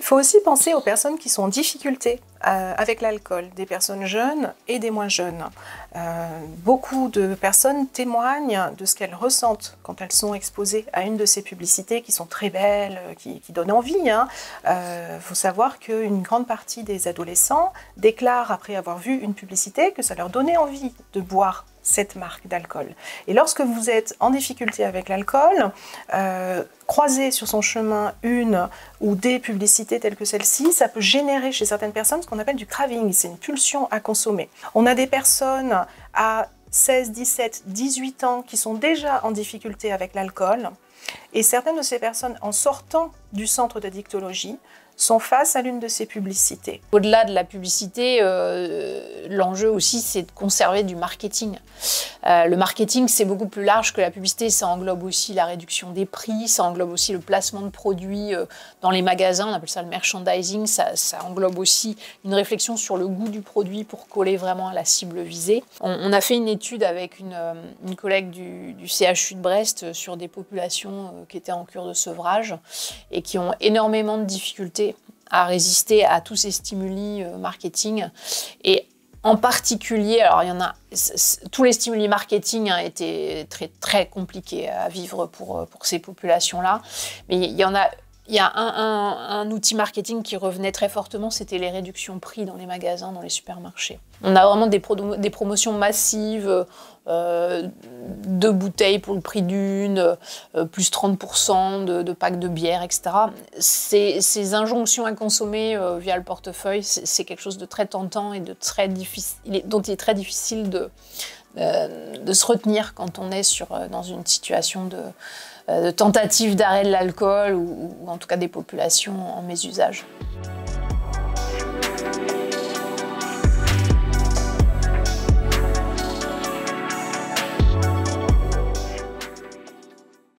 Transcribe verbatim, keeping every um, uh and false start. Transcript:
faut aussi penser aux personnes qui sont en difficulté euh, avec l'alcool, des personnes jeunes et des moins jeunes. Euh, beaucoup de personnes témoignent de ce qu'elles ressentent quand elles sont exposées à une de ces publicités qui sont très belles, qui, qui donnent envie. Il hein. euh, faut savoir qu'une grande partie des adolescents déclarent après avoir vu une publicité que ça leur donnait envie de boire cette marque d'alcool. Et lorsque vous êtes en difficulté avec l'alcool, euh, croiser sur son chemin une ou des publicités telles que celle-ci, ça peut générer chez certaines personnes ce qu'on appelle du craving, c'est une pulsion à consommer. On a des personnes à seize, dix-sept, dix-huit ans qui sont déjà en difficulté avec l'alcool, et certaines de ces personnes, en sortant du centre d'addictologie, sont face à l'une de ces publicités. Au-delà de la publicité, euh, l'enjeu aussi, c'est de conserver du marketing. Euh, le marketing, c'est beaucoup plus large que la publicité. Ça englobe aussi la réduction des prix, ça englobe aussi le placement de produits euh, dans les magasins, on appelle ça le merchandising. Ça, ça englobe aussi une réflexion sur le goût du produit pour coller vraiment à la cible visée. On, on a fait une étude avec une, euh, une collègue du, du C H U de Brest sur des populations euh, qui étaient en cure de sevrage et qui ont énormément de difficultés à résister à tous ces stimuli euh, marketing. Et en particulier, alors il y en a, tous les stimuli marketing hein, étaient très, très compliqués à vivre pour, pour ces populations-là. Mais il y en a, il y a un, un, un outil marketing qui revenait très fortement, c'était les réductions prix dans les magasins, dans les supermarchés. On a vraiment des, pro des promotions massives, euh, deux bouteilles pour le prix d'une, euh, plus trente pour cent de, de packs de bière, et cetera. Ces, ces injonctions à consommer euh, via le portefeuille, c'est quelque chose de très tentant et de très difficile, dont il est très difficile de, euh, de se retenir quand on est sur, dans une situation de, de tentative d'arrêt de l'alcool ou, ou en tout cas des populations en mésusage.